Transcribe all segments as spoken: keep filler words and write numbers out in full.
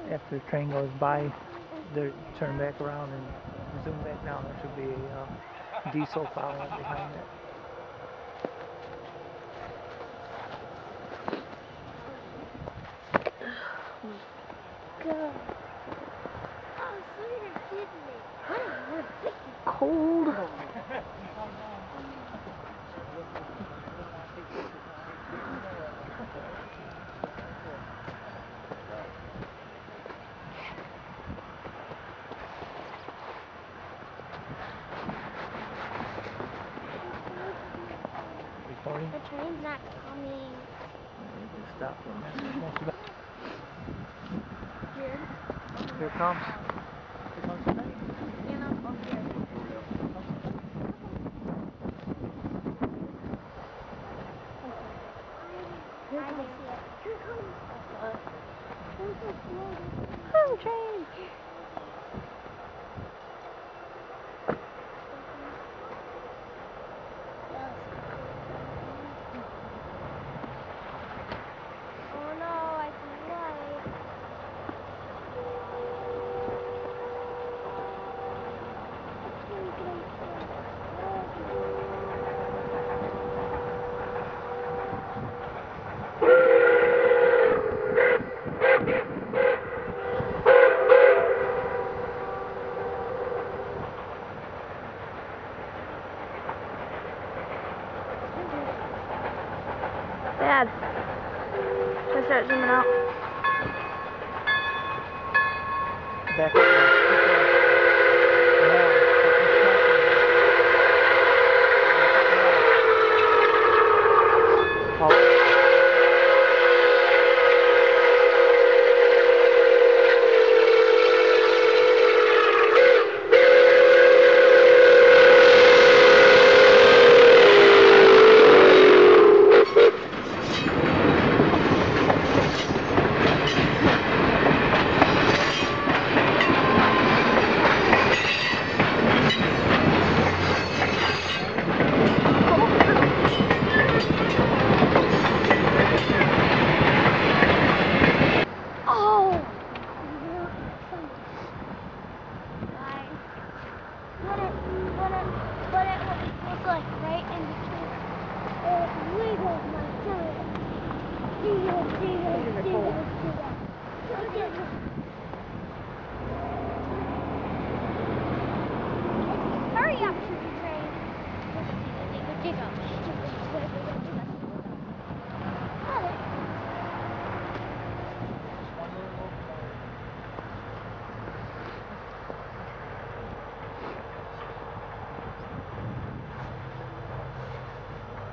After the train goes by, they turn back around and zoom back down. There should be a uh, diesel following it behind that. God. Oh, so you're kidding me. Cold. Recording? The train's not coming. You can stop it. Here. Here it comes. Here comes the train. You know, over here. Here comes it. Here comes it. Oh, train. Oh no, I see light. Dad, should I start zooming out? Back up there. Oh! What it, what it, what it was like right in between. It wiggled my tongue. Jiggle, jiggle, jiggle, jiggle. Hurry up, choo-choo train. Jiggle, jiggle, jiggle, jiggle, jiggle, jiggle. Got it.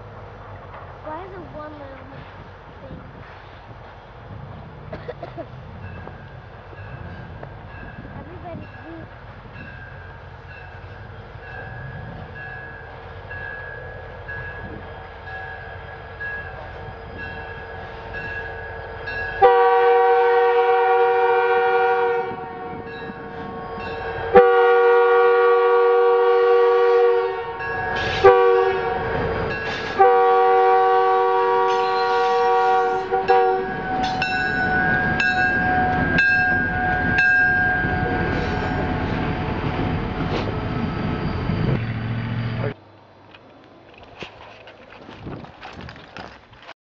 Why is it one little thing?